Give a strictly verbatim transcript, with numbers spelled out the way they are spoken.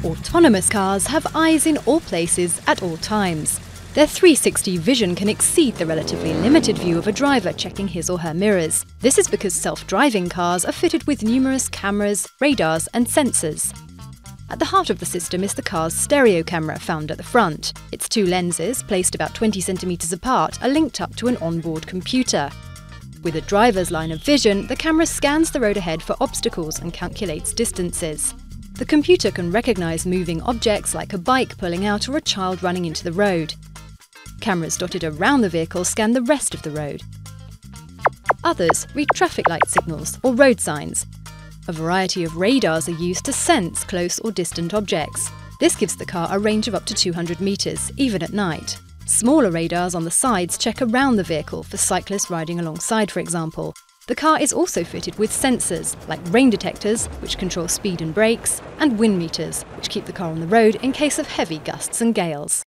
Autonomous cars have eyes in all places at all times. Their three sixty vision can exceed the relatively limited view of a driver checking his or her mirrors. This is because self-driving cars are fitted with numerous cameras, radars and sensors. At the heart of the system is the car's stereo camera found at the front. Its two lenses, placed about twenty centimeters apart, are linked up to an onboard computer. With a driver's line of vision, the camera scans the road ahead for obstacles and calculates distances. The computer can recognize moving objects like a bike pulling out or a child running into the road. Cameras dotted around the vehicle scan the rest of the road. Others read traffic light signals or road signs. A variety of radars are used to sense close or distant objects. This gives the car a range of up to two hundred meters, even at night. Smaller radars on the sides check around the vehicle for cyclists riding alongside, for example. The car is also fitted with sensors, like rain detectors, which control speed and brakes, and wind meters, which keep the car on the road in case of heavy gusts and gales.